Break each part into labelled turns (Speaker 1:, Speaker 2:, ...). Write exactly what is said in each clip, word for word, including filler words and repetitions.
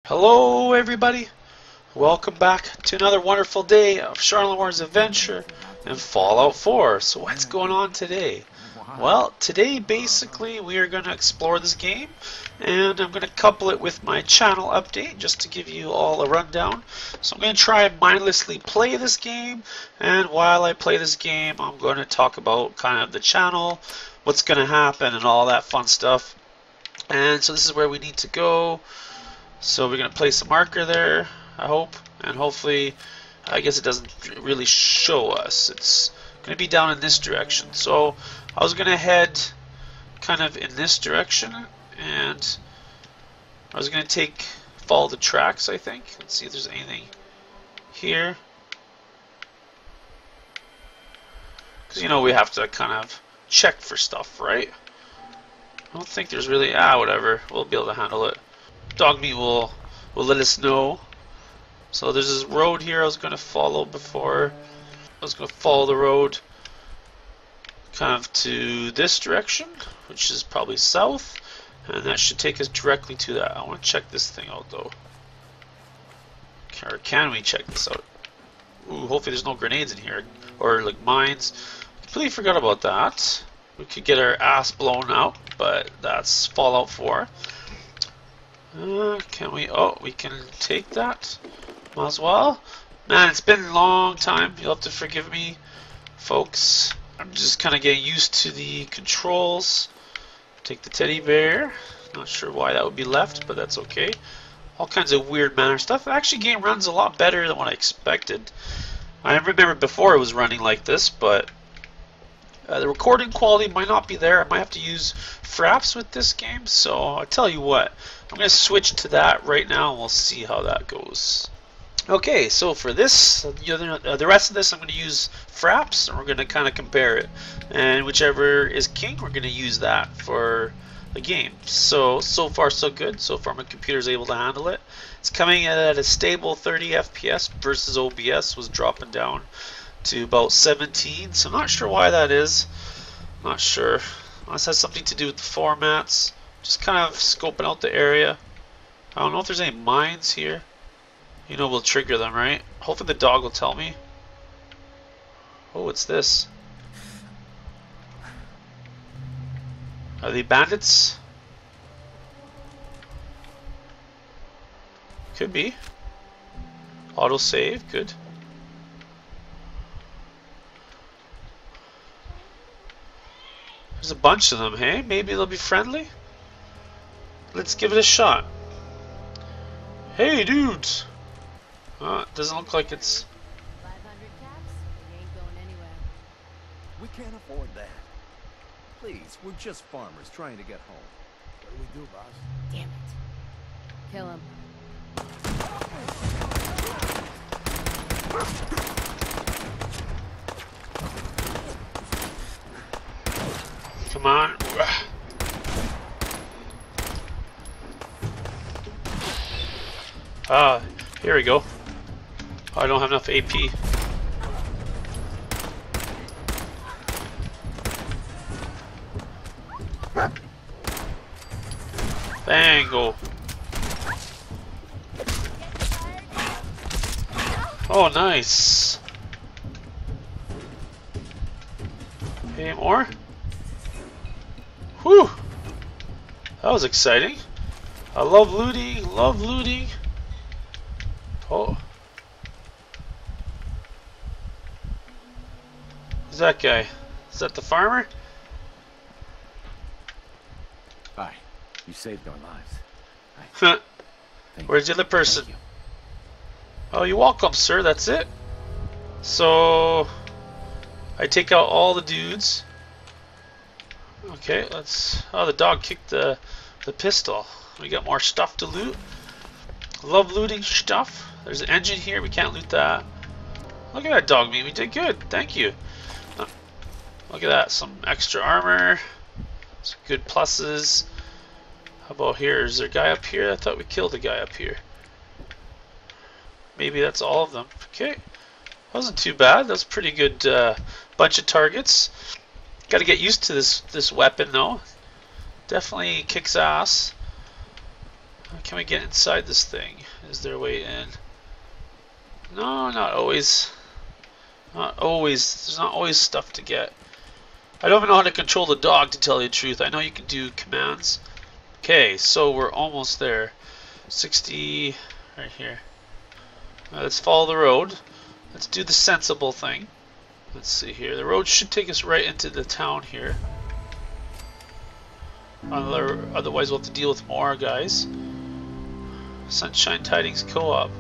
Speaker 1: Hello everybody, welcome back to another wonderful day of Sharlenwar's adventure in Fallout four. So what's going on today? Well, today basically we are going to explore this game, and I'm going to couple it with my channel update just to give you all a rundown. So I'm going to try and mindlessly play this game, and while I play this game I'm going to talk about kind of the channel, what's going to happen and all that fun stuff. And so this is where we need to go. So we're going to place a marker there, I hope, and hopefully, I guess it doesn't really show us. It's going to be down in this direction. So I was going to head kind of in this direction, and I was going to take, follow the tracks, I think. Let's see if there's anything here. Because, you know, we have to kind of check for stuff, right? I don't think there's really, ah, whatever. We'll be able to handle it. Dog meat will will let us know. So there's this road here I was going to follow before. I was going to follow the road kind of to this direction, which is probably south, and that should take us directly to that. I want to check this thing out though. Or can we check this out? Ooh, hopefully there's no grenades in here or like mines. Completely forgot about that. We could get our ass blown out, but that's Fallout four. Uh, can we? Oh, we can take that. Might as well. Man, it's been a long time. You'll have to forgive me, folks. I'm just kind of getting used to the controls. Take the teddy bear. Not sure why that would be left, but that's okay. All kinds of weird manner stuff. Actually, game runs a lot better than what I expected. I remember before it was running like this, but Uh, the recording quality might not be there. I might have to use fraps with this game, so I'll tell you what, I'm going to switch to that right now and we'll see how that goes. Okay, so for this, the, other, uh, the rest of this I'm going to use fraps, and we're going to kind of compare it, and whichever is king we're going to use that for the game. So, so far so good. So far my computer is able to handle it. It's coming at a stable thirty F P S versus O B S was dropping down to about seventeen, so I'm not sure why that is. Not sure. Unless it has something to do with the formats. Just kind of scoping out the area. I don't know if there's any mines here. You know we'll trigger them, right? Hopefully the dog will tell me. Oh, what's this? Are they bandits? Could be. Auto save, good. There's a bunch of them, hey? Maybe they'll be friendly? Let's give it a shot. Hey, dudes! Uh, it doesn't look like it's...
Speaker 2: five hundred caps? We ain't going anywhere.
Speaker 3: We can't afford that. Please, we're just farmers trying to get home. What do we do, boss?
Speaker 2: Damn it. Kill him.
Speaker 1: Come on. Ah, here we go. Oh, I don't have enough A P. Bango. Oh, nice. Any more? Whew! That was exciting. I love looting, love looting. Oh. Who's that guy? Is that the farmer?
Speaker 3: Hi. You saved our lives.
Speaker 1: Huh.
Speaker 3: Thank
Speaker 1: Where's the
Speaker 3: you.
Speaker 1: other person?
Speaker 3: Thank you.
Speaker 1: Oh, you're welcome, sir. That's it. So, I take out all the dudes. Okay, let's... Oh, the dog kicked the, the pistol. We got more stuff to loot. Love looting stuff. There's an engine here. We can't loot that. Look at that dog meat. We did good. Thank you. Uh, look at that. Some extra armor. Some good pluses. How about here? Is there a guy up here? I thought we killed a guy up here. Maybe that's all of them. Okay. Wasn't too bad. That's a pretty good uh, bunch of targets. Got to get used to this this weapon though. Definitely kicks ass. Can we get inside this thing? Is there a way in? No, not always. Not always. There's not always stuff to get. I don't even know how to control the dog, to tell you the truth. I know you can do commands. Okay, so we're almost there. sixty right here. Now let's follow the road. Let's do the sensible thing. Let's see here. The road should take us right into the town here. Otherwise, we'll have to deal with more guys. Sunshine Tidings Co-op.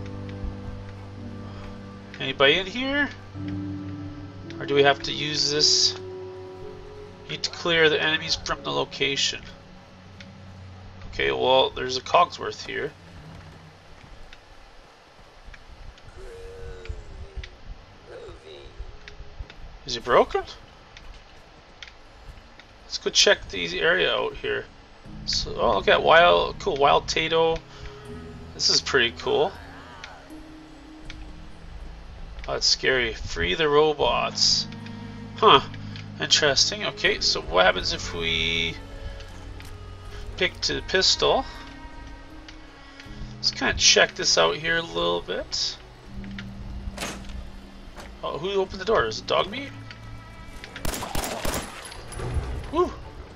Speaker 1: Anybody in here? Or do we have to use this? Need to clear the enemies from the location. Okay, well, there's a Cogsworth here. Is he broken? Let's go check the area out here. So, oh, look at wild, cool wild Tato. This is pretty cool. Oh, that's scary. Free the robots. Huh. Interesting. Okay, so what happens if we pick to the pistol? Let's kind of check this out here a little bit. Oh, who opened the door? Is it dog meat? Woo!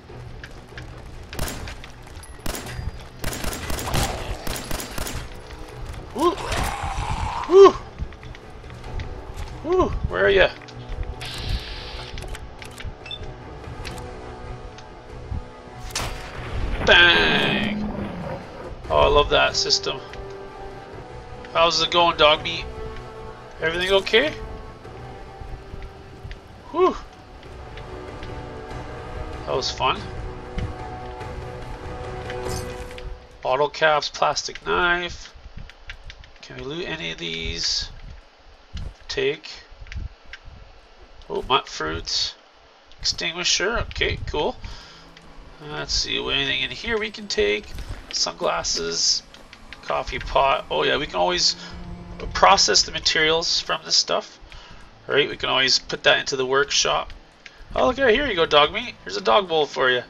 Speaker 1: Woo! Woo! Woo! Where are you? Bang! Oh, I love that system. How's it going, dog meat? Everything okay? Whew! That was fun. Bottle caps, plastic knife. Can we loot any of these? Take. Oh, mutt fruits. Extinguisher. Okay, cool. Let's see, anything in here we can take? Sunglasses. Coffee pot. Oh yeah, we can always process the materials from this stuff. Right, we can always put that into the workshop. Oh, look at here you go, dog meat. Here's a dog bowl for you.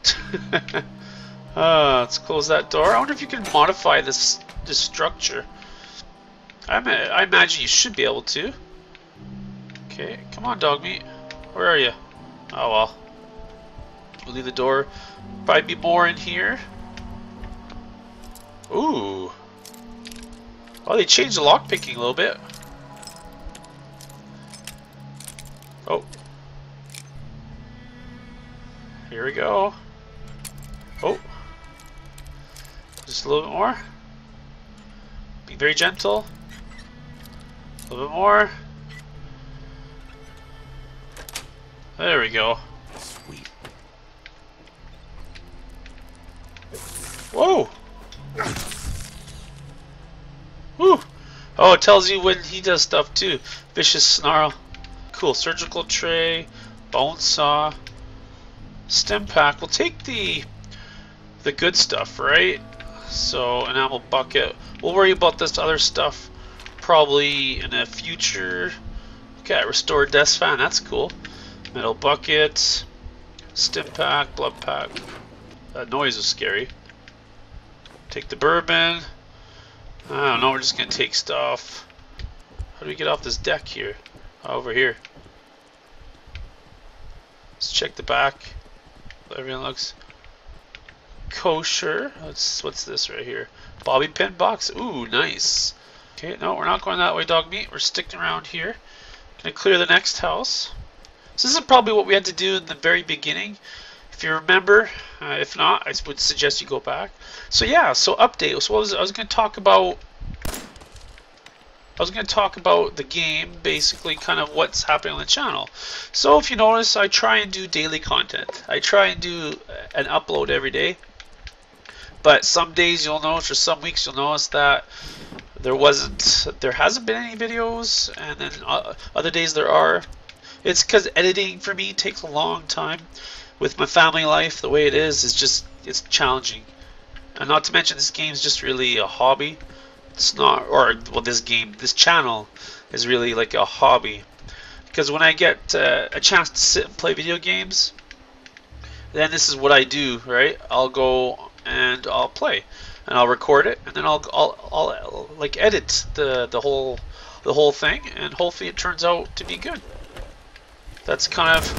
Speaker 1: uh, let's close that door. I wonder if you can modify this this structure. I, I imagine you should be able to. Okay, come on, dog meat. Where are you? Oh well. We'll leave the door. Probably be more in here. Ooh. Oh, they changed the lockpicking a little bit. Oh. Here we go. Oh. Just a little bit more. Be very gentle. A little bit more. There we go.
Speaker 3: Sweet.
Speaker 1: Whoa! Woo! Oh, it tells you when he does stuff too. Vicious snarl. Cool. Surgical tray. Bone saw. Stim pack. We'll take the the good stuff, right? So, enamel bucket. We'll worry about this other stuff probably in a future. Okay, restored desk fan. That's cool. Metal bucket. Stim pack. Blood pack. That noise was scary. Take the bourbon. I don't know, we're just gonna take stuff. How do we get off this deck here? Oh, over here. Let's check the back. Everything looks kosher. What's what's this right here? Bobby pin box. Ooh, nice. Okay, no, we're not going that way, dog meat. We're sticking around here. Gonna clear the next house. So this is probably what we had to do in the very beginning. If you remember, uh, if not, I would suggest you go back. So yeah, so update. So what was, I was going to talk about. I was going to talk about the game, basically, kind of what's happening on the channel. So if you notice, I try and do daily content. I try and do an upload every day. But some days you'll notice, or some weeks you'll notice that there wasn't, there hasn't been any videos, and then uh, other days there are. It's because editing for me takes a long time. With my family life, the way it is, is just, it's challenging. And not to mention, this game is just really a hobby. It's not, or, well, this game, this channel is really like a hobby. Because when I get uh, a chance to sit and play video games, then this is what I do, right? I'll go and I'll play. and I'll record it, and then I'll I'll, I'll, I'll like edit the the whole the whole thing, and hopefully it turns out to be good. That's kind of.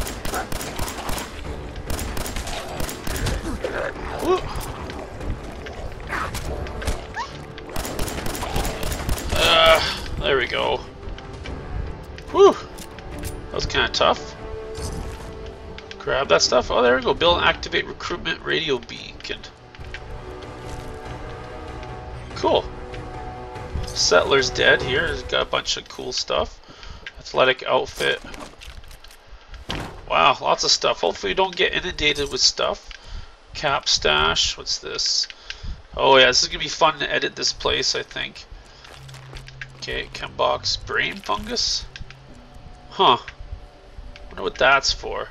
Speaker 1: Woo. Uh, there we go. Whew. That was kind of tough. Grab that stuff. Oh, there we go. Build and activate recruitment radio beacon. Cool. Settler's dead here. He's got a bunch of cool stuff. Athletic outfit. Wow, lots of stuff. Hopefully we don't get inundated with stuff. Cap stash. What's this? Oh yeah, this is gonna be fun to edit this place, I think. Okay, chem box. Brain fungus? Huh. Wonder what that's for.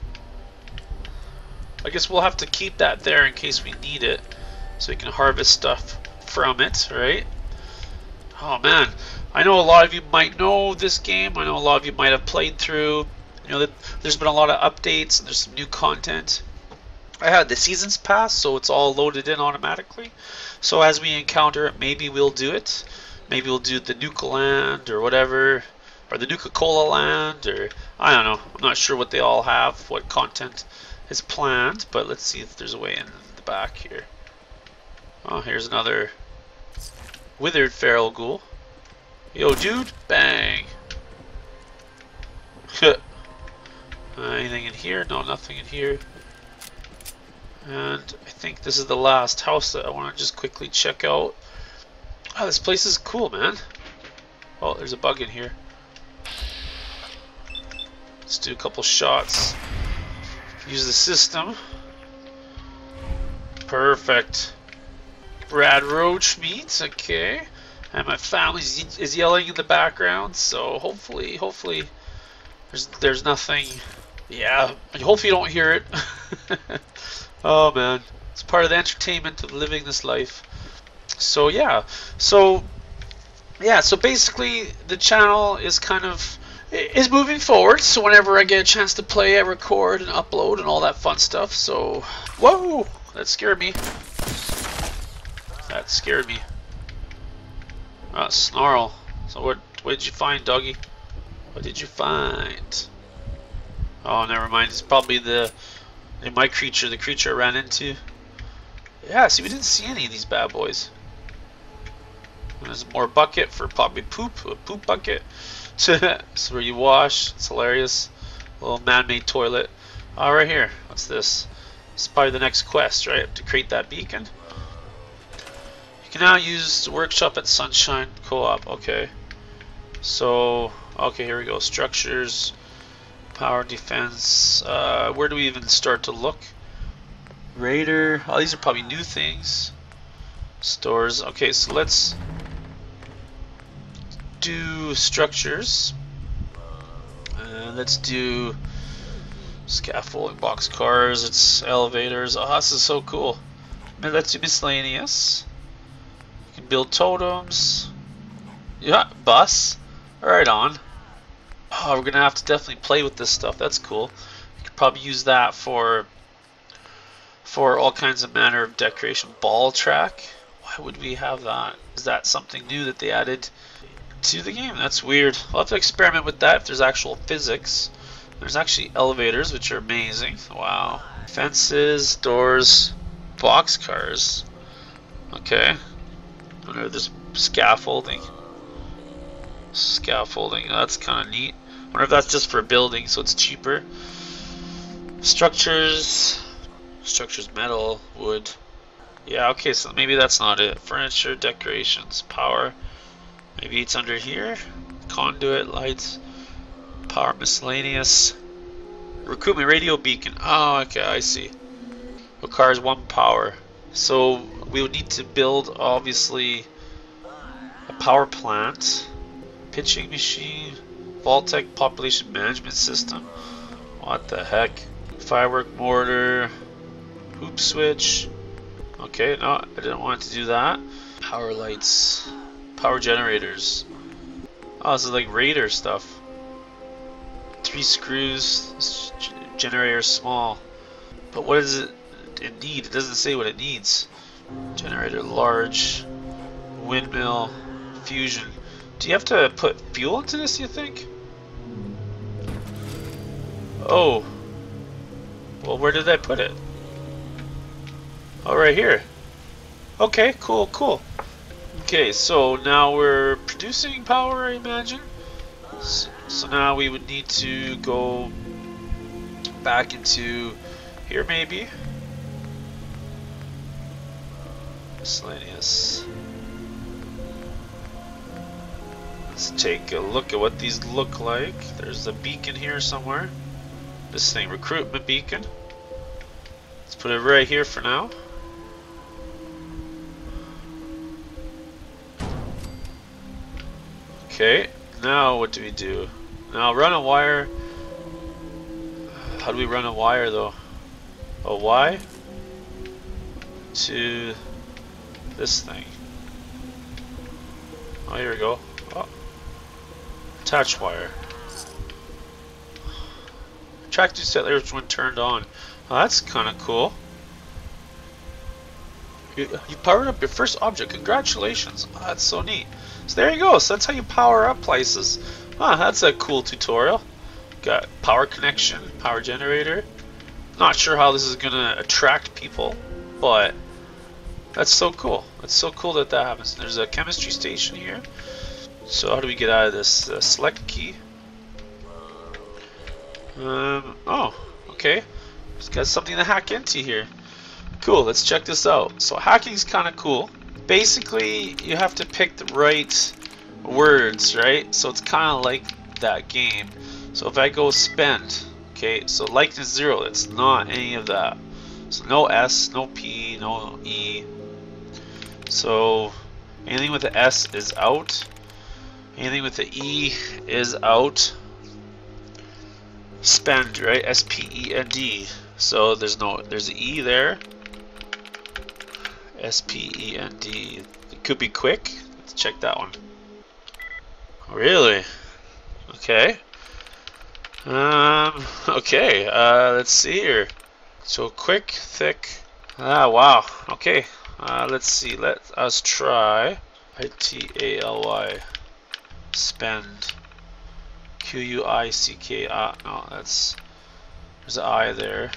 Speaker 1: I guess we'll have to keep that there in case we need it, so we can harvest stuff from it, right? Oh man, I know a lot of you might know this game. I know a lot of you might have played through. You know that there's been a lot of updates and there's some new content. I had the seasons pass, so it's all loaded in automatically. So as we encounter it, maybe we'll do it. Maybe we'll do the Nuka Land or whatever, or the Nuka-Cola Land, or I don't know. I'm not sure what they all have, what content is planned, but let's see if there's a way in the back here. Oh, here's another withered feral ghoul. Yo, dude, bang. uh, anything in here? No, nothing in here. And I think this is the last house that I want to just quickly check out. Oh, this place is cool, man. Oh, there's a bug in here. Let's do a couple shots. Use the system. Perfect. Brad Roach meat, okay. And my family is yelling in the background, so hopefully, hopefully, there's there's nothing. Yeah, hopefully you don't hear it. Oh man, it's part of the entertainment of living this life. So yeah, so yeah, so basically the channel is kind of is moving forward. So whenever I get a chance to play, I record and upload and all that fun stuff. So whoa, that scared me. That scared me. Ah, snarl. So what? What did you find, doggy? What did you find? Oh, never mind. It's probably the my creature, the creature I ran into. Yeah, see, we didn't see any of these bad boys. There's more bucket for probably poop, a poop bucket. It's where you wash. It's hilarious. A little man-made toilet. Oh, right here. What's this? It's probably the next quest, right? To create that beacon. You can now use the workshop at Sunshine Co-op. Okay. So, okay, here we go. Structures, power, defense. Uh, where do we even start to look? Raider. Oh, these are probably new things. Stores. Okay, so let's do structures. Uh, let's do scaffolding, box cars. It's elevators. Oh, this is so cool. Let's do miscellaneous. You can build totems. Yeah, bus. Right on. Oh, we're gonna have to definitely play with this stuff. That's cool. You could probably use that for for all kinds of manner of decoration. Ball track. Why would we have that? Is that something new that they added to the game? That's weird. I'll have to experiment with that if there's actual physics. There's actually elevators, which are amazing. Wow. Fences, doors, box cars. Okay. I wonder if there's scaffolding. Scaffolding. That's kind of neat. I wonder if that's just for building, so it's cheaper. Structures. Structures, metal, wood. Yeah, okay, so maybe that's not it. Furniture, decorations, power. Maybe it's under here. Conduit, lights, power, miscellaneous. Recruitment radio beacon. Oh, okay, I see. Requires one power. So we would need to build, obviously, a power plant, pitching machine, Vault-Tec population management system. What the heck? Firework mortar, hoop switch. Okay, no, I didn't want to do that. Power lights, power generators. Oh, this is like Raider stuff. Three screws. This generator is small. But what does it, it need? It doesn't say what it needs. Generator large. Windmill. Fusion. Do you have to put fuel into this, you think? Oh. Well, where did I put it? Oh, right here. Okay, cool, cool. Okay, so now we're producing power, I imagine. So, so now we would need to go back into here, maybe. Miscellaneous. Let's take a look at what these look like. There's a beacon here somewhere. This thing, recruitment beacon. Let's put it right here for now. Okay, now what do we do? Now run a wire. How do we run a wire though? A Y to this thing. Oh, here we go. Oh. Attach wire. Attractive settlers when turned on. Oh, that's kind of cool. You, you powered up your first object. Congratulations. Oh, that's so neat. So there you go. So that's how you power up places. Ah, that's a cool tutorial. Got power connection, power generator. Not sure how this is gonna attract people, but that's so cool. It's so cool that that happens. There's a chemistry station here. So how do we get out of this? Uh, select key. Um. Oh, okay. It's got something to hack into here. Cool. Let's check this out. So hacking's kind of cool. Basically, you have to pick the right words, right? So it's kind of like that game. So if I go spend, okay, so likeness zero, it's not any of that. So no S, no P, no E. So anything with the S is out. Anything with the E is out. Spend, right? S P E N D. So there's no, there's an E there. S P E N D. It could be quick. Let's check that one. Really? Okay. Um. Okay. Uh. Let's see here. So quick, thick. Ah. Wow. Okay. Uh. Let's see. Let us try. I T A L Y. Spend. Q U I C K. Ah. No. That's. There's an I there.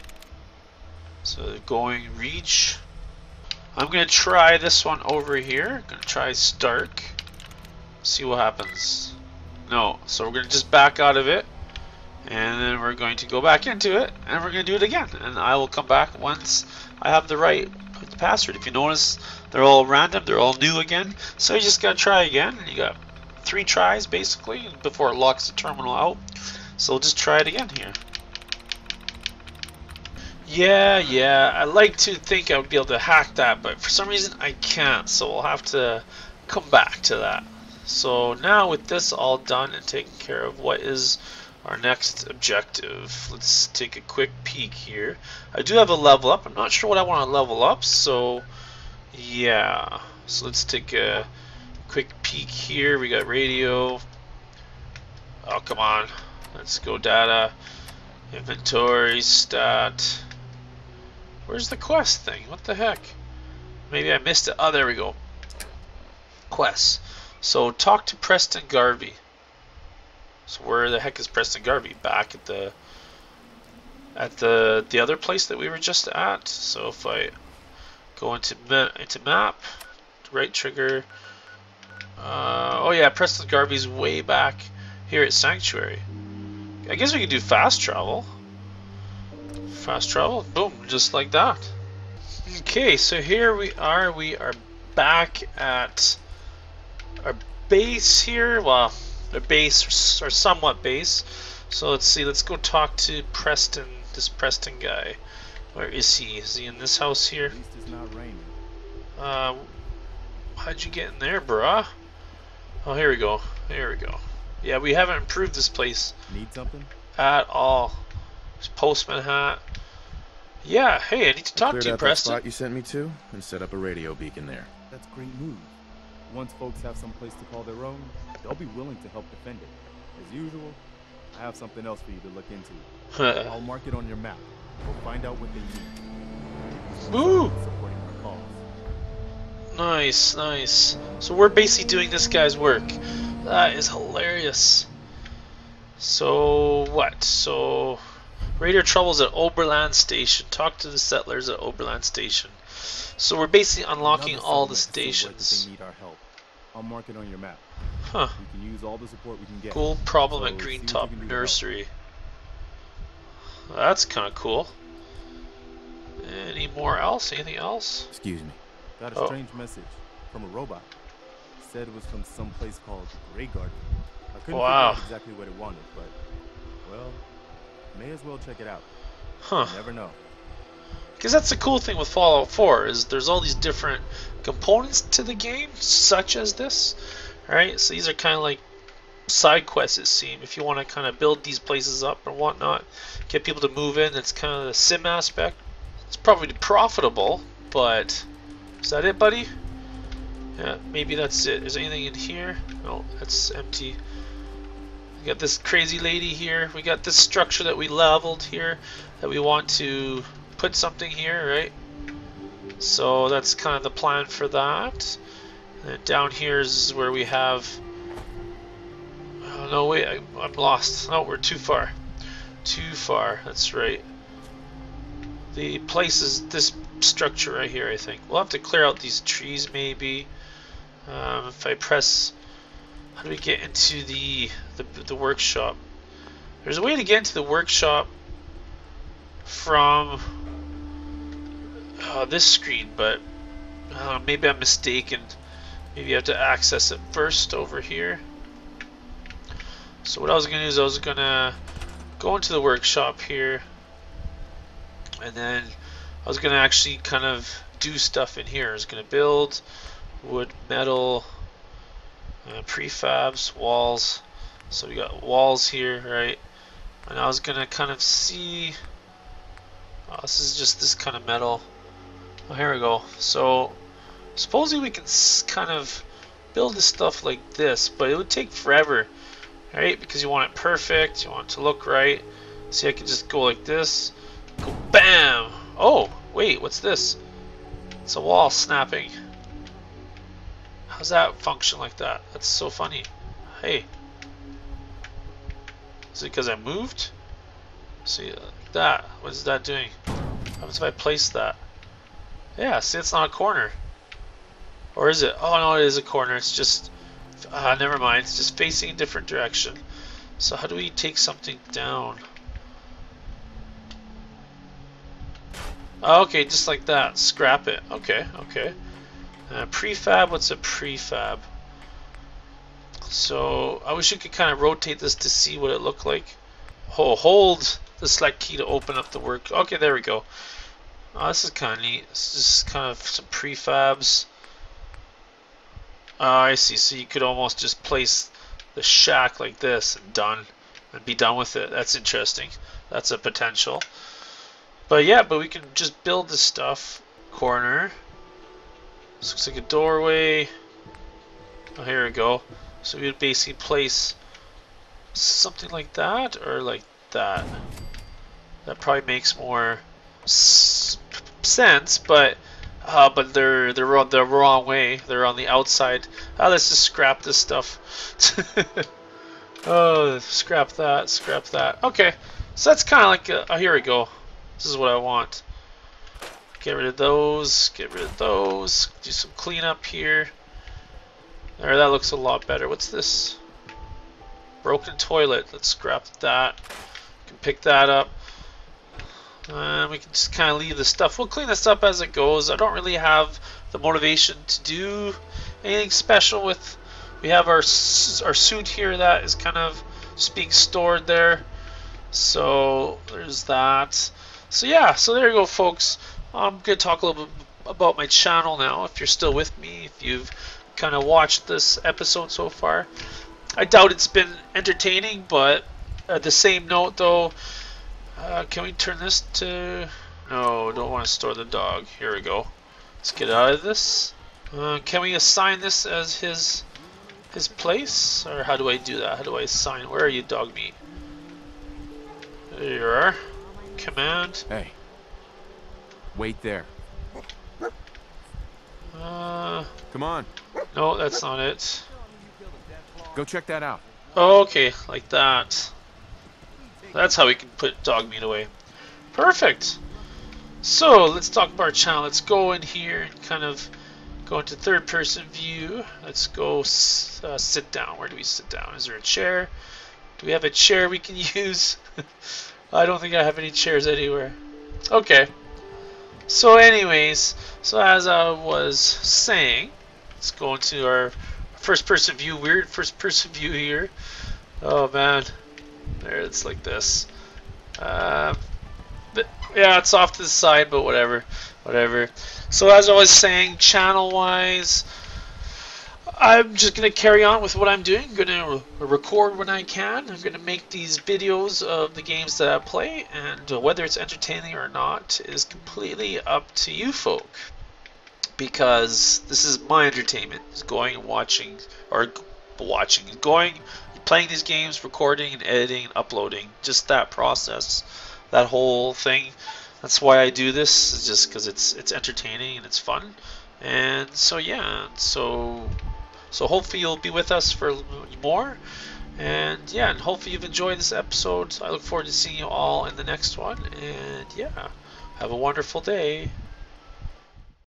Speaker 1: So going reach. I'm gonna try this one over here. I'm gonna try Stark. See what happens. No, so we're gonna just back out of it, and then we're going to go back into it, and we're gonna do it again. And I will come back once I have the right password. If you notice, they're all random. They're all new again. So you just gotta try again. You got three tries basically before it locks the terminal out. So we'll just try it again here. Yeah, yeah, I like to think I would be able to hack that, but for some reason I can't, so we'll have to come back to that. So now with this all done and taken care of, what is our next objective? Let's take a quick peek here. I do have a level up. I'm not sure what I want to level up, so yeah. So let's take a quick peek here. We got radio. Oh, come on. Let's go data. Inventory, stat. Where's the quest thing? What the heck? Maybe I missed it. Oh, there we go. Quest. So talk to Preston Garvey. So where the heck is Preston Garvey? Back at the at the the other place that we were just at. So if I go into ma into map, right trigger. Uh, oh yeah, Preston Garvey's way back here at Sanctuary. I guess we could do fast travel. Fast travel, boom, just like that. Okay, so here we are. We are back at our base here. Well, our base or somewhat base. So let's see. Let's go talk to Preston. This Preston guy. Where is he? Is he in this house here?
Speaker 3: At least it's not raining.
Speaker 1: Uh, how'd you get in there, bruh? Oh, here we go. Here we go. Yeah, we haven't improved this place.
Speaker 3: Need something?
Speaker 1: At all. There's postman hat. Yeah, hey, I need to talk
Speaker 4: Cleared
Speaker 1: to you,
Speaker 4: out that
Speaker 1: Preston.
Speaker 4: spot you sent me to and set up a radio beacon there.
Speaker 3: That's great news. Once folks have some place to call their own, they'll be willing to help defend it. As usual, I have something else for you to look into. I'll mark it on your map. We'll find out what they need.
Speaker 1: Woo!
Speaker 3: Supporting our cause.
Speaker 1: Nice, nice. So we're basically doing this guy's work. That is hilarious. So what? So radar troubles at Oberland Station. Talk to the settlers at Oberland Station. So we're basically unlocking
Speaker 3: Another
Speaker 1: all the
Speaker 3: settlement still works if
Speaker 1: stations.
Speaker 3: they need our help. I'll mark it on your map.
Speaker 1: Huh.
Speaker 3: We can use all the support we can get.
Speaker 1: Cool problem
Speaker 3: So
Speaker 1: at Green
Speaker 3: see what
Speaker 1: Top
Speaker 3: you can do to help.
Speaker 1: Nursery. That's kind of cool. Any more else? Anything else?
Speaker 4: Excuse me.
Speaker 3: Got a
Speaker 1: Oh.
Speaker 3: strange message from a robot. Said it was from some place called Grey Garden. I couldn't
Speaker 1: Wow.
Speaker 3: figure out exactly what it wanted, but well, may as well check it out.
Speaker 1: Huh.
Speaker 3: You never know.
Speaker 1: Because that's the cool thing with Fallout four is there's all these different components to the game, such as this. Right? So these are kind of like side quests, it seems. If you want to kind of build these places up and whatnot, get people to move in, it's kind of the sim aspect. It's probably profitable, but is that it, buddy? Yeah, maybe that's it. Is there anything in here? No, that's empty. We got this crazy lady here. We got this structure that we leveled here that we want to put something here, right? So that's kind of the plan for that. And then down here is where we have. Oh no, wait, I, I'm lost. No, we're too far. Too far. That's right. The place is this structure right here, I think. We'll have to clear out these trees, maybe. Um, if I press, how do we get into the, the the workshop? There's a way to get into the workshop from uh, this screen, but uh, maybe I'm mistaken. Maybe you have to access it first over here. So what I was going to do is I was going to go into the workshop here, and then I was going to actually kind of do stuff in here. I was going to build wood, metal, uh, prefabs, walls. So we got walls here, right? And I was gonna kind of see. Oh, this is just this kind of metal. Oh, here we go. So supposedly we can s kind of build this stuff like this, but it would take forever, right? Because you want it perfect, you want it to look right. See, I can just go like this, go bam. Oh, wait, what's this? It's a wall snapping. How's that function like that? That's so funny. Hey. Is it because I moved? See, like that. What is that doing? What happens if I place that? Yeah, see, it's not a corner. Or is it? Oh, no, it is a corner. It's just... Uh, never mind. It's just facing a different direction. So how do we take something down? Oh, okay, just like that. Scrap it. Okay, okay. Uh, prefab, what's a prefab? So I wish you could kind of rotate this to see what it looked like. Oh, hold the select key to open up the work. Okay, there we go. Oh, this is kind of neat. This is kind of some prefabs. Oh, I see. So you could almost just place the shack like this and done, and be done with it. That's interesting. That's a potential. But yeah, but we can just build this stuff. Corner. This looks like a doorway. Oh, here we go. So we would basically place something like that or like that. That probably makes more s sense, but uh, but they're they're on the wrong way. They're on the outside. Ah, let's just scrap this stuff. Oh, scrap that, scrap that. Okay, so that's kind of like a, oh, here we go. This is what I want. Get rid of those, get rid of those, do some cleanup here. There, that looks a lot better. What's this? Broken toilet. Let's scrap that. We can pick that up. And we can just kind of leave the stuff. We'll clean this up as it goes. I don't really have the motivation to do anything special with... We have our, our suit here that is kind of just being stored there. So, there's that. So yeah, so there you go, folks. I'm going to talk a little bit about my channel now, if you're still with me, if you've kind of watched this episode so far. I doubt it's been entertaining, but at the same note though, uh, can we turn this to... No, don't want to store the dog. Here we go. Let's get out of this. Uh, can we assign this as his his place? Or how do I do that? How do I assign? Where are you, dog meat? There you are. Command.
Speaker 4: Hey. Wait there.
Speaker 1: Uh,
Speaker 3: Come on,
Speaker 1: no, that's not it.
Speaker 3: go check that out.
Speaker 1: Okay, like that. That's how we can put dog meat away. Perfect. So let's talk about our channel. Let's go in here and kind of go into third person view. Let's go uh, sit down. Where do we sit down? Is there a chair? Do we have a chair we can use? I don't think I have any chairs anywhere. Okay. So anyways, so as I was saying, let's go into our first person view. Weird first person view here. Oh man. There, it's like this. Uh, but yeah, it's off to the side, but whatever, whatever. So as I was saying, channel-wise, I'm just gonna carry on with what I'm doing. I'm gonna re record when I can. I'm gonna make these videos of the games that I play, and uh, whether it's entertaining or not is completely up to you folk. Because this is my entertainment. Is going and watching, or watching, going. Playing these games, recording and editing and uploading, just that process, that whole thing. That's why I do this, is just because it's it's entertaining and it's fun. And so yeah, so so hopefully you'll be with us for more. And yeah, and hopefully you've enjoyed this episode. I look forward to seeing you all in the next one. And yeah, have a wonderful day.